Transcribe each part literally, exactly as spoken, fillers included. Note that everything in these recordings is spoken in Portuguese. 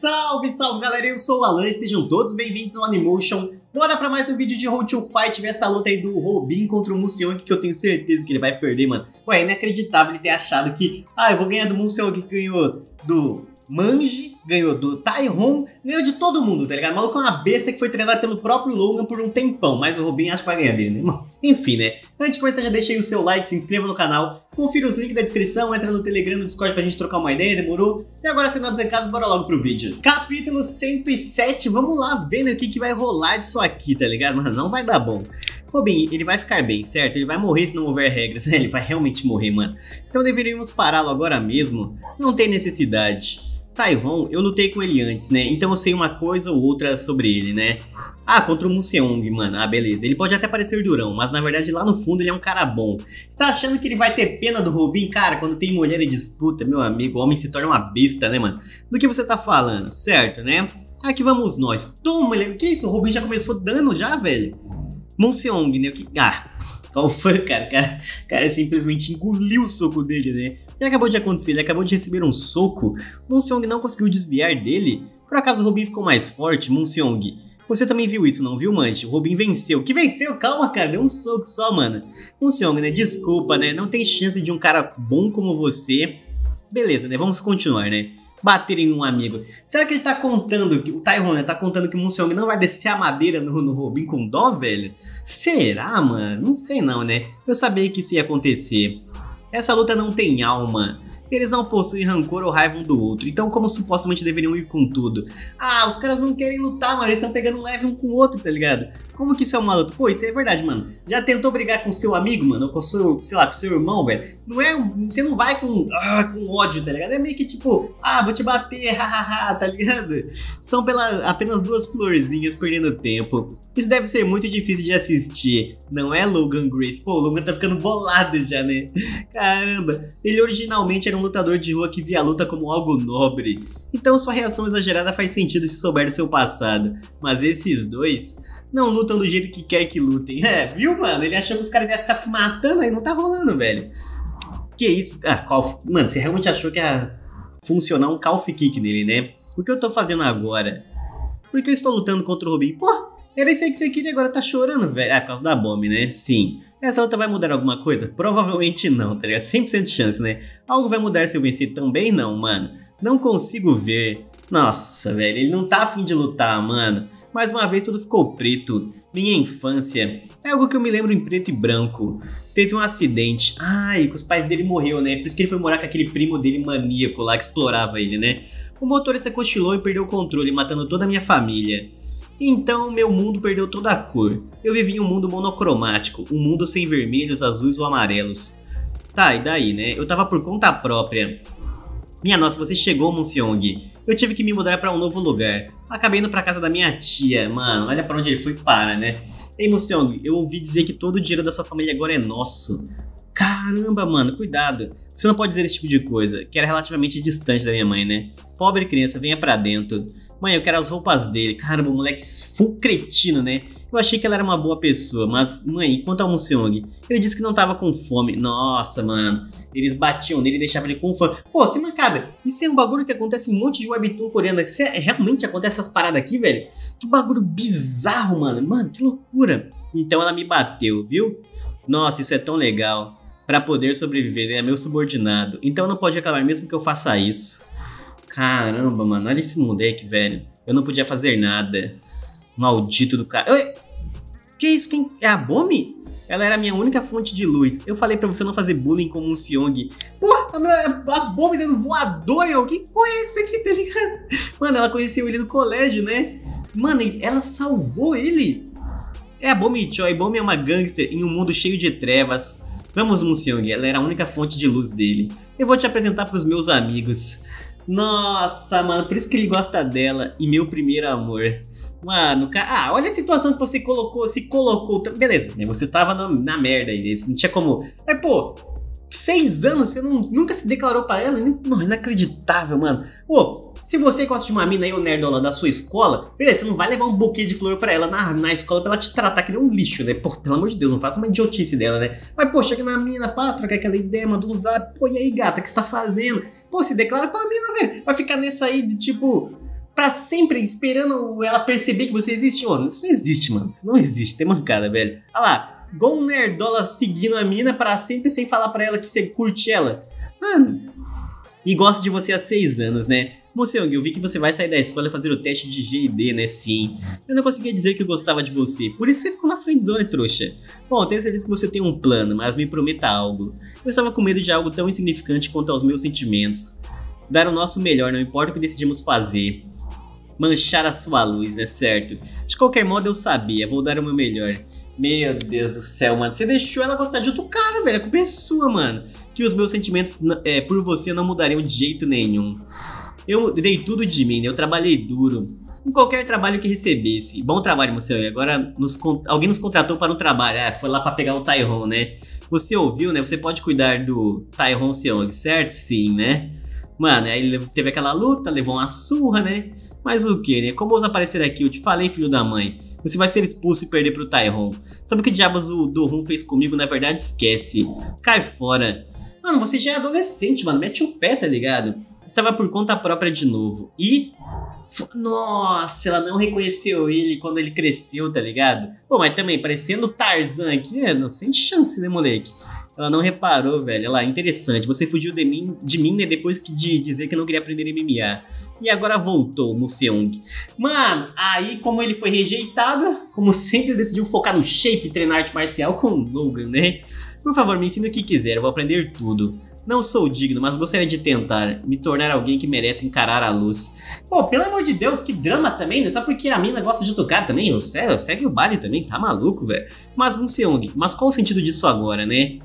Salve, salve galera, eu sou o Alan e sejam todos bem-vindos ao Animotion. Bora pra mais um vídeo de Road to Fight, ver essa luta aí do Robin contra o Museong, que eu tenho certeza que ele vai perder, mano. Ué, é inacreditável ele ter achado que, ah, eu vou ganhar do Museong que ganhou do Manji, ganhou do Taihon, ganhou de todo mundo, tá ligado? O maluco é uma besta que foi treinado pelo próprio Logan por um tempão, mas o Robin acho que vai ganhar dele, né? Enfim, né? Antes de começar, já deixa aí o seu like, se inscreva no canal, confira os links da descrição, entra no Telegram, no Discord pra gente trocar uma ideia, demorou? E agora, sem nada recados, bora logo pro vídeo. Capítulo cento e sete, vamos lá ver, né, o que, que vai rolar disso aqui, tá ligado? Mano, não vai dar bom. Robin, ele vai ficar bem, certo? Ele vai morrer se não houver regras, ele vai realmente morrer, mano. Então deveríamos pará-lo agora mesmo, não tem necessidade. Taihon, eu lutei com ele antes, né? Então eu sei uma coisa ou outra sobre ele, né? Ah, contra o Museong, mano. Ah, beleza. Ele pode até parecer durão, mas na verdade lá no fundo ele é um cara bom. Você tá achando que ele vai ter pena do Robin? Cara, quando tem mulher em disputa, meu amigo, o homem se torna uma besta, né, mano? Do que você tá falando, certo, né? Aqui vamos nós. Toma, ele... que isso? O Robin já começou dando já, velho? Museong, né? Que... Ah... Qual foi, cara? O cara, cara simplesmente engoliu o soco dele, né? O que acabou de acontecer? Ele acabou de receber um soco. Museong não conseguiu desviar dele. Por acaso o Robin ficou mais forte? Museong, você também viu isso, não viu, Manji? O Robin venceu. Que venceu? Calma, cara. Deu um soco só, mano. Museong, né? Desculpa, né? Não tem chance de um cara bom como você. Beleza, né? Vamos continuar, né? Baterem num amigo. Será que ele tá contando, que o Taihon, né, tá contando que o Museong não vai descer a madeira no, no Robin com dó, velho? Será, mano? Não sei não, né? Eu sabia que isso ia acontecer. Essa luta não tem alma. Eles não possuem rancor ou raiva um do outro, então como supostamente deveriam ir com tudo? Ah, os caras não querem lutar, mano, eles estão pegando leve um com o outro, tá ligado? Como que isso é uma luta? Pô, isso é verdade, mano. Já tentou brigar com seu amigo, mano, ou com seu, sei lá, com seu irmão, velho? Não é, você não vai com, ah, com ódio, tá ligado? É meio que tipo, ah, vou te bater, hahaha, tá ligado? São pela, apenas duas florzinhas perdendo tempo. Isso deve ser muito difícil de assistir, não é, Logan Grace? Pô, o Logan tá ficando bolado já, né? Caramba, ele originalmente era um lutador de rua que via a luta como algo nobre. Então sua reação exagerada faz sentido se souber do seu passado. Mas esses dois não lutam do jeito que quer que lutem. É, viu, mano? Ele achou que os caras iam ficar se matando, aí não tá rolando, velho. Que isso? Ah, Calf... Mano, você realmente achou que ia funcionar um Calf Kick nele, né? O que eu tô fazendo agora? Por que eu estou lutando contra o Robin? Pô, era isso aí que você queria, agora tá chorando, velho. Ah, por causa da Bomb, né? Sim. Essa luta vai mudar alguma coisa? Provavelmente não, tá ligado? cem por cento de chance, né? Algo vai mudar se eu vencer também? Não, mano. Não consigo ver. Nossa, velho, ele não tá afim de lutar, mano. Mais uma vez tudo ficou preto. Minha infância é algo que eu me lembro em preto e branco. Teve um acidente. Ai, que os pais dele morreu, né? Por isso que ele foi morar com aquele primo dele maníaco lá que explorava ele, né? O motorista cochilou e perdeu o controle, matando toda a minha família. Então meu mundo perdeu toda a cor. Eu vivi em um mundo monocromático, um mundo sem vermelhos, azuis ou amarelos. Tá, e daí, né? Eu tava por conta própria. Minha nossa, você chegou, Museong. Eu tive que me mudar pra um novo lugar. Acabei indo pra casa da minha tia. Mano, olha pra onde ele foi para, né? Ei, Museong, eu ouvi dizer que todo o dinheiro da sua família agora é nosso. Caramba, mano, cuidado. Você não pode dizer esse tipo de coisa, que era relativamente distante da minha mãe, né? Pobre criança, venha pra dentro. Mãe, eu quero as roupas dele. Caramba, o moleque full cretino, né? Eu achei que ela era uma boa pessoa, mas, mãe, quanto ao Museong, ele disse que não tava com fome. Nossa, mano, eles batiam nele e deixavam ele com fome. Pô, sem mancada, isso é um bagulho que acontece em um monte de webtoon coreano. Isso é, realmente acontece essas paradas aqui, velho? Que bagulho bizarro, mano. Mano, que loucura. Então ela me bateu, viu? Nossa, isso é tão legal. Pra poder sobreviver, ele é meu subordinado. Então não pode reclamar mesmo que eu faça isso. Caramba, mano, olha esse moleque, velho. Eu não podia fazer nada. Maldito do cara. Oi! Que isso? Quem? É a Bomb? Ela era a minha única fonte de luz. Eu falei pra você não fazer bullying com o Museong. Porra, a, a Bomb dando voador em alguém. Qual é esse aqui, tá ligado? Mano, ela conheceu ele no colégio, né? Mano, ela salvou ele. É a Bomb Choi. Bomb é uma gangster em um mundo cheio de trevas. Vamos, Museong, ela era a única fonte de luz dele. Eu vou te apresentar pros meus amigos. Nossa, mano, por isso que ele gosta dela. E meu primeiro amor. Mano, cara, ah, olha a situação que você colocou, se colocou. Beleza, né? Você tava no, na merda aí, não tinha como. Mas, pô, seis anos, você não, nunca se declarou pra ela? Não, inacreditável, mano. Pô, se você gosta de uma mina aí, o nerdola da sua escola, beleza, você não vai levar um buquê de flor pra ela na, na escola pra ela te tratar que nem um lixo, né? Pô, pelo amor de Deus, não faça uma idiotice dela, né? Mas, pô, chega na mina, pá, troca aquela ideia, manda um zap. Pô, e aí, gata, o que você tá fazendo? Pô, se declara pra mina, velho. Vai ficar nessa aí de tipo... pra sempre esperando ela perceber que você existe. Ô, isso não existe, mano. Isso não existe, tem mancada, velho. Olha lá, igual um nerdola seguindo a mina pra sempre sem falar pra ela que você curte ela. Mano, e gosta de você há seis anos, né? Museong, eu vi que você vai sair da escola e fazer o teste de G e D, né? Sim. Eu não conseguia dizer que eu gostava de você, por isso você ficou na friendzone, trouxa. Bom, tenho certeza que você tem um plano, mas me prometa algo. Eu estava com medo de algo tão insignificante quanto aos meus sentimentos. Dar o nosso melhor, não importa o que decidimos fazer. Manchar a sua luz, né? Certo. De qualquer modo, eu sabia, vou dar o meu melhor. Meu Deus do céu, mano. Você deixou ela gostar de outro cara, velho. A culpa é sua, mano. Que os meus sentimentos é, por você não mudariam de jeito nenhum. Eu dei tudo de mim, né? Eu trabalhei duro. Em qualquer trabalho que recebesse. Bom trabalho, Museong. Agora nos, alguém nos contratou para um trabalho. Ah, foi lá para pegar o Taeho, né? Você ouviu, né? Você pode cuidar do Taeho Seong, certo? Sim, né? Mano, aí ele teve aquela luta, levou uma surra, né? Mas o que, né? Como ousa aparecer aqui? Eu te falei, filho da mãe. Você vai ser expulso e perder pro Taeho. Sabe o que diabos o Do-hun fez comigo? Na verdade, esquece. Cai fora. Mano, você já é adolescente, mano. Mete o pé, tá ligado? Você estava por conta própria de novo. E... nossa, ela não reconheceu ele quando ele cresceu, tá ligado? Pô, mas também, parecendo Tarzan aqui, é, não, sem chance, né, moleque? Ela não reparou, velho. Olha lá, interessante. Você fugiu de mim, de mim, né, depois que de dizer que não queria aprender M M A. E agora voltou, Museong. Mano, aí como ele foi rejeitado, como sempre, ele decidiu focar no shape e treinar arte marcial com o Logan, né? Por favor, me ensine o que quiser, eu vou aprender tudo. Não sou digno, mas gostaria de tentar me tornar alguém que merece encarar a luz. Pô, pelo amor de Deus, que drama também, né? Só porque a mina gosta de outro cara também, eu segue, segue o baile também, tá maluco, velho? Mas, Museong, mas qual o sentido disso agora, né?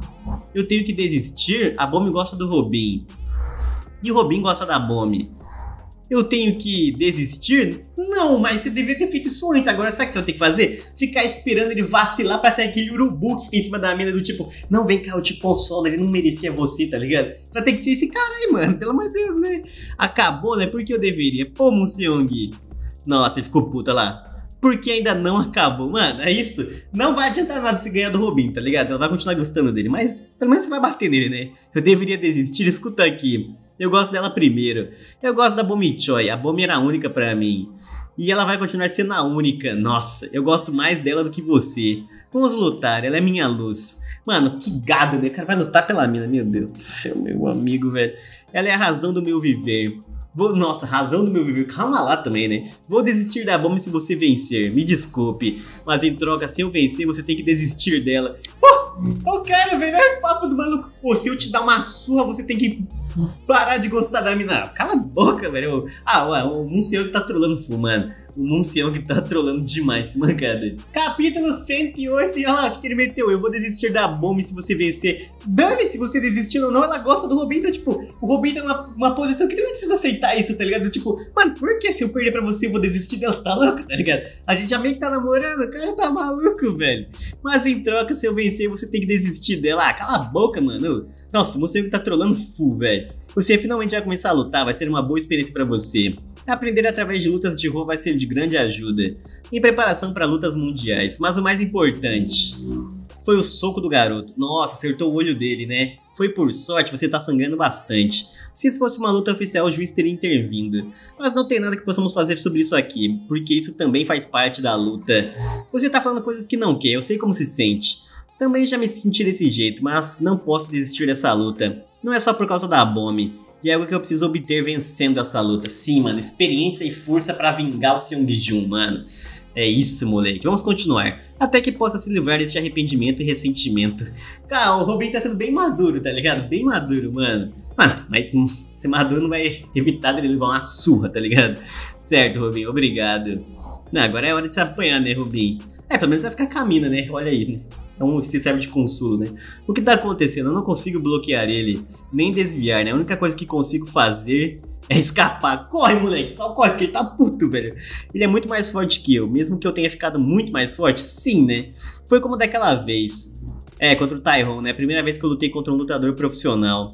Eu tenho que desistir? A Bomi gosta do Robin. E o Robin gosta da Bomi. Eu tenho que desistir? Não, mas você deveria ter feito isso antes. Agora sabe o que você vai ter que fazer? Ficar esperando ele vacilar pra sair aquele urubu que fica em cima da mina do tipo, não, vem cá, eu te consolo, ele não merecia você, tá ligado? Você vai ter que ser esse cara aí, mano, pelo amor de Deus, né? Acabou, né? Porque eu deveria. Pô, Museong. Nossa, ele ficou puta lá. Porque ainda não acabou, mano, é isso. Não vai adiantar nada se ganhar do Robin, tá ligado? Ela vai continuar gostando dele, mas pelo menos você vai bater nele, né? Eu deveria desistir, escuta aqui. Eu gosto dela primeiro. Eu gosto da Bomi Choi, a Bomi era a única pra mim. E ela vai continuar sendo a única. Nossa, eu gosto mais dela do que você. Vamos lutar, ela é minha luz. Mano, que gado, né? O cara vai lutar pela mina, meu Deus do céu, meu amigo, velho. Ela é a razão do meu viver. Vou, nossa, razão do meu viver. Calma lá também, né? Vou desistir da Bomi se você vencer. Me desculpe. Mas em troca, se eu vencer, você tem que desistir dela. Pô, eu quero, velho. É o papo do maluco. Pô, se eu te dar uma surra, você tem que parar de gostar da mina. Cala a boca, velho. Ah, ué, o Museong tá trolando full, mano. O Museong tá trolando demais, esse mancada. Capítulo cento e oito, e olha lá o que, que ele meteu. Eu vou desistir da Bomi se você vencer. Dane se você desistir ou não, ela gosta do Robin. Então, tipo, o Robin tá numa, numa posição que ele não precisa aceitar isso, tá ligado? Tipo, mano, por que se eu perder pra você eu vou desistir dela? Você tá louco, tá ligado? A gente já meio que tá namorando, o cara tá maluco, velho. Mas em troca, se eu vencer, você tem que desistir dela. Ah, cala a boca, mano. Nossa, o Museong tá trolando full, velho. Você finalmente vai começar a lutar, vai ser uma boa experiência pra você. Aprender através de lutas de rua vai ser de grande ajuda em preparação para lutas mundiais, mas o mais importante foi o soco do garoto. Nossa, acertou o olho dele, né? Foi por sorte, você tá sangrando bastante. Se isso fosse uma luta oficial, o juiz teria intervindo. Mas não tem nada que possamos fazer sobre isso aqui, porque isso também faz parte da luta. Você tá falando coisas que não quer, eu sei como se sente. Também já me senti desse jeito, mas não posso desistir dessa luta. Não é só por causa da Bomi. E é algo que eu preciso obter vencendo essa luta. Sim, mano, experiência e força pra vingar o Seong-jun, mano. É isso, moleque. Vamos continuar. Até que possa se livrar desse arrependimento e ressentimento. Cara, o Robin tá sendo bem maduro, tá ligado? Bem maduro, mano. Mano, mas ser maduro não vai evitar dele levar uma surra, tá ligado? Certo, Robin, obrigado. Não, agora é hora de se apanhar, né, Robin? É, pelo menos vai ficar caminho, né? Olha aí, né? Então se serve de consolo, né? O que tá acontecendo? Eu não consigo bloquear ele, nem desviar, né? A única coisa que consigo fazer é escapar. Corre, moleque, só corre, porque ele tá puto, velho. Ele é muito mais forte que eu, mesmo que eu tenha ficado muito mais forte, sim, né? Foi como daquela vez. É, contra o Taeho, né? Primeira vez que eu lutei contra um lutador profissional.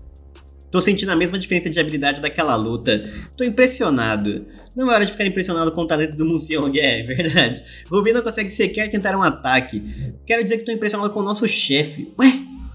Tô sentindo a mesma diferença de habilidade daquela luta. Tô impressionado. Não é hora de ficar impressionado com o talento do Museong, é verdade. Robin não consegue sequer tentar um ataque. Quero dizer que tô impressionado com o nosso chefe. Ué? É,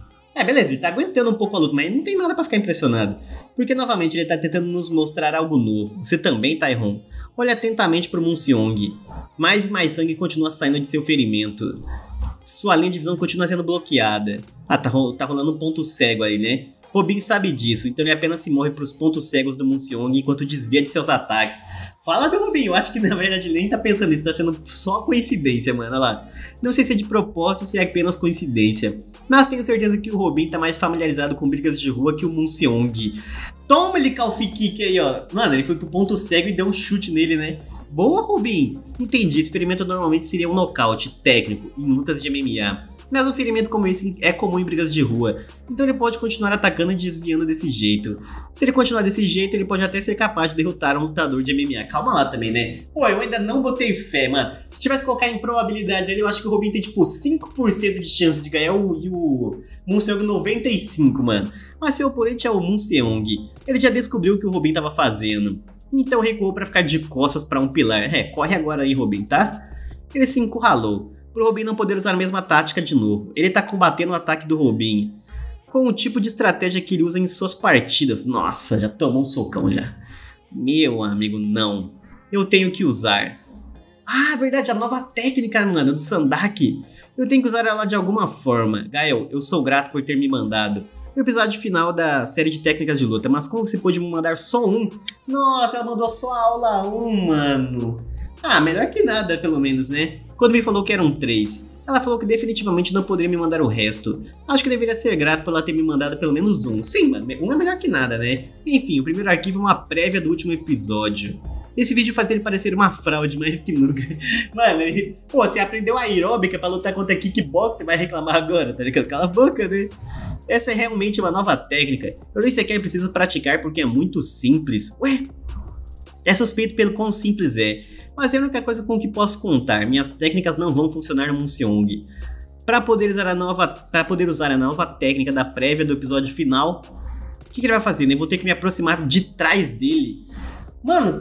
beleza, ele tá aguentando um pouco a luta, mas não tem nada pra ficar impressionado. Porque, novamente, ele tá tentando nos mostrar algo novo. Você também, Taihon. Olha atentamente pro Munseong. Mais e mais sangue continua saindo de seu ferimento. Sua linha de visão continua sendo bloqueada. Ah, tá, ro tá rolando um ponto cego aí, né? Robin sabe disso, então ele apenas se morre pros pontos cegos do Munseong enquanto desvia de seus ataques. Fala do Robin, eu acho que na verdade ele nem tá pensando nisso, tá sendo só coincidência, mano, olha lá. Não sei se é de propósito ou se é apenas coincidência, mas tenho certeza que o Robin tá mais familiarizado com brigas de rua que o Munseong. Toma ele Calf Kick aí, ó. Mano, ele foi pro ponto cego e deu um chute nele, né? Boa, Robin! Entendi, esse ferimento normalmente seria um nocaute técnico em lutas de M M A. Mas um ferimento como esse é comum em brigas de rua, então ele pode continuar atacando e desviando desse jeito. Se ele continuar desse jeito, ele pode até ser capaz de derrotar um lutador de M M A. Calma lá também, né? Pô, eu ainda não botei fé, mano. Se tivesse que colocar em probabilidades ali, eu acho que o Robin tem tipo cinco por cento de chance de ganhar o, e o Munseong noventa e cinco por cento, mano. Mas seu oponente é o Munseong. Ele já descobriu o que o Robin tava fazendo, então recuou pra ficar de costas pra um pilar. É, corre agora aí, Robin, tá? Ele se encurralou pro Robin não poder usar a mesma tática de novo. Ele tá combatendo o ataque do Robin com o tipo de estratégia que ele usa em suas partidas. Nossa, já tomou um socão já. Meu amigo, não. Eu tenho que usar. Ah, verdade, a nova técnica, mano, do Sandak. Eu tenho que usar ela de alguma forma. Gael, eu sou grato por ter me mandado o episódio final da série de técnicas de luta, mas como você pôde me mandar só um? Nossa, ela mandou só a aula um, mano. Ah, melhor que nada, pelo menos, né? Quando me falou que eram três, ela falou que definitivamente não poderia me mandar o resto. Acho que deveria ser grato por ela ter me mandado pelo menos um. Sim, mano, um é melhor que nada, né? Enfim, o primeiro arquivo é uma prévia do último episódio. Esse vídeo faz ele parecer uma fraude mais que nunca. Mano, ele... Pô, você aprendeu aeróbica pra lutar contra kickbox, você vai reclamar agora, tá ligado? Cala a boca, né? Essa é realmente uma nova técnica. Eu nem sequer preciso praticar porque é muito simples. Ué? É suspeito pelo quão simples é, mas é a única coisa com que posso contar. Minhas técnicas não vão funcionar no Munseong. Para poder usar a nova, para poder usar a nova técnica da prévia do episódio final, o que, que ele vai fazer? Eu vou ter que me aproximar de trás dele. Mano,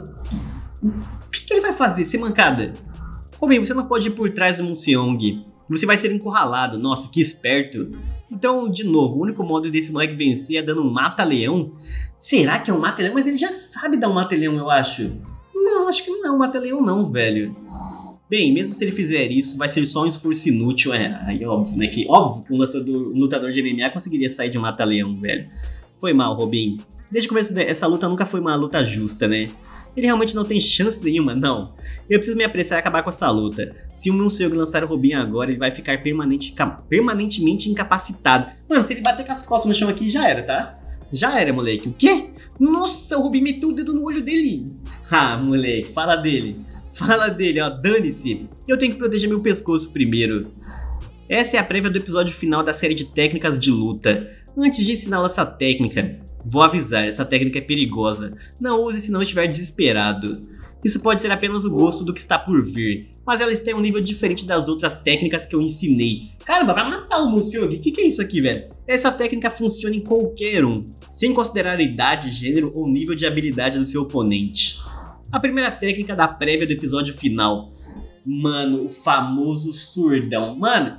o que, que ele vai fazer? Ser mancada? Robin, você não pode ir por trás do Munseong. Você vai ser encurralado. Nossa, que esperto. Então, de novo, o único modo desse moleque vencer é dando um mata-leão. Será que é um mata-leão? Mas ele já sabe dar um mata-leão, eu acho. Não, acho que não é um mata-leão não, velho. Bem, mesmo se ele fizer isso, vai ser só um esforço inútil. É, aí é óbvio, né? Que óbvio que um lutador, um lutador de M M A conseguiria sair de um mata-leão, velho. Foi mal, Robin. Desde o começo, essa luta nunca foi uma luta justa, né? Ele realmente não tem chance nenhuma, não. Eu preciso me apressar e acabar com essa luta. Se o Munseong lançar o Robin agora, ele vai ficar permanente, permanentemente incapacitado. Mano, se ele bater com as costas no chão aqui, já era, tá? Já era, moleque. O quê? Nossa, o Robin meteu o dedo no olho dele. Ah, moleque, fala dele. Fala dele, ó, dane-se. Eu tenho que proteger meu pescoço primeiro. Essa é a prévia do episódio final da série de técnicas de luta. Antes de ensiná-la essa técnica, vou avisar, essa técnica é perigosa. Não use se não estiver desesperado. Isso pode ser apenas o gosto do que está por vir, mas ela está em um nível diferente das outras técnicas que eu ensinei. Caramba, vai matar o Munseong? O que, que é isso aqui, velho? Essa técnica funciona em qualquer um, sem considerar a idade, gênero ou nível de habilidade do seu oponente. A primeira técnica da prévia do episódio final. Mano, o famoso surdão. Mano,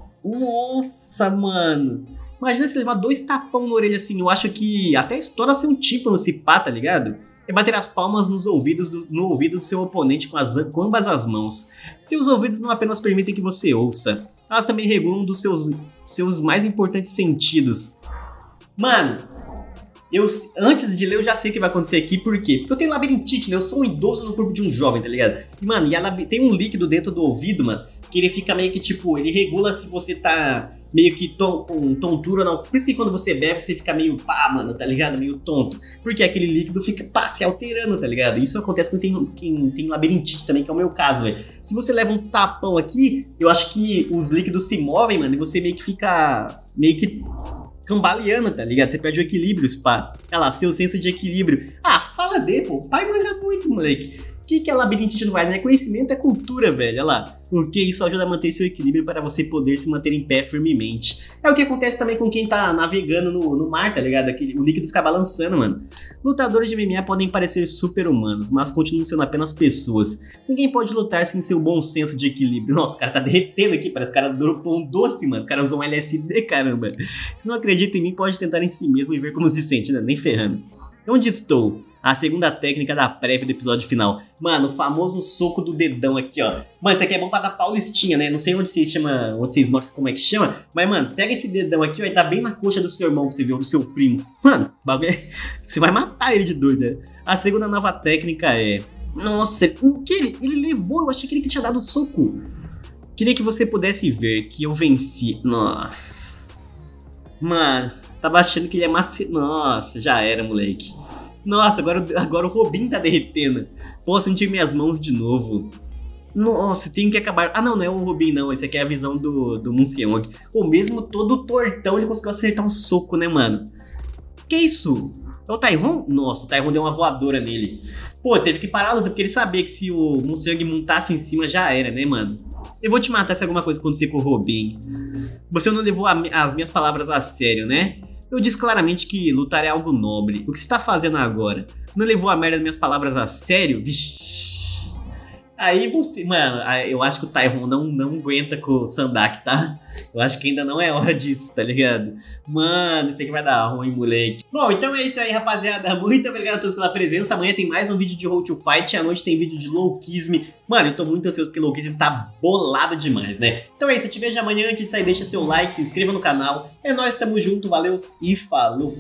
nossa, mano. Imagina se levar dois tapão na orelha assim, eu acho que até estoura ser um tímpano se pá, tá ligado? É bater as palmas nos ouvidos do, no ouvido do seu oponente com, as, com ambas as mãos. Seus ouvidos não apenas permitem que você ouça, elas também regulam um dos seus, seus mais importantes sentidos. Mano, eu, antes de ler eu já sei o que vai acontecer aqui, por quê? Porque eu tenho labirintite, né? Eu sou um idoso no corpo de um jovem, tá ligado? E, mano, e a, tem um líquido dentro do ouvido, mano, que ele fica meio que, tipo, ele regula se você tá meio que to com tontura ou não. Por isso que quando você bebe, você fica meio pá, mano, tá ligado? Meio tonto. Porque aquele líquido fica, pá, se alterando, tá ligado? Isso acontece quando tem, quem tem labirintite também, que é o meu caso, velho. Se você leva um tapão aqui, eu acho que os líquidos se movem, mano, e você meio que fica, meio que cambaleando, tá ligado? Você perde o equilíbrio, pá. Olha lá, seu senso de equilíbrio. Ah, fala dele, pô. O pai manja muito, moleque. O que, que é labirintite no Vaz? Não é conhecimento, é cultura, velho. Olha lá. porque isso ajuda a manter seu equilíbrio para você poder se manter em pé firmemente. É o que acontece também com quem tá navegando no, no mar, tá ligado? Aquele, o líquido fica balançando, mano. Lutadores de M M A podem parecer super-humanos, mas continuam sendo apenas pessoas. Ninguém pode lutar sem seu bom senso de equilíbrio. Nossa, o cara tá derretendo aqui, parece que o cara dropou um doce, mano. O cara usou um L S D, caramba. Se não acredita em mim, pode tentar em si mesmo e ver como se sente, né? Nem ferrando. Onde estou? A segunda técnica da prévia do episódio final. Mano, o famoso soco do dedão aqui, ó. Mano, isso aqui é bom pra dar paulistinha, né? Não sei onde vocês chamam, onde vocês mostram como é que chama. Mas, mano, pega esse dedão aqui, ó, e tá bem na coxa do seu irmão pra você ver, ou do seu primo. Mano, o bagulho é... Você vai matar ele de doido, né? A segunda nova técnica é... Nossa, o que ele? Ele levou, eu achei que ele tinha dado soco. Queria que você pudesse ver que eu venci. Nossa. Mano, tava achando que ele ia maci... Nossa, já era, moleque. Nossa, agora, agora o Robin tá derretendo. Posso sentir minhas mãos de novo. Nossa, tenho que acabar... Ah, não, não é o Robin, não. Esse aqui é a visão do, do Museong. O mesmo todo tortão, ele conseguiu acertar um soco, né, mano? Que isso? É o Tairon? Nossa, o Tairon deu uma voadora nele. Pô, teve que parar a luta, porque ele sabia que se o Museong montasse em cima, já era, né, mano? Eu vou te matar se alguma coisa acontecer com o Robin. Você não levou a, as minhas palavras a sério, né? Eu disse claramente que lutar é algo nobre. O que você tá fazendo agora? Não levou a merda das minhas palavras a sério? Vixi. Aí você... Mano, eu acho que o Tairon não, não aguenta com o Sandak, tá? Eu acho que ainda não é hora disso, tá ligado? Mano, isso aqui vai dar ruim, moleque. Bom, então é isso aí, rapaziada. Muito obrigado a todos pela presença. Amanhã tem mais um vídeo de Road to Fight. À noite tem vídeo de Loukisme. Mano, eu tô muito ansioso porque Loukisme tá bolado demais, né? Então é isso, eu te vejo amanhã. Antes de sair, deixa seu like, se inscreva no canal. É nóis, tamo junto, valeu e falou.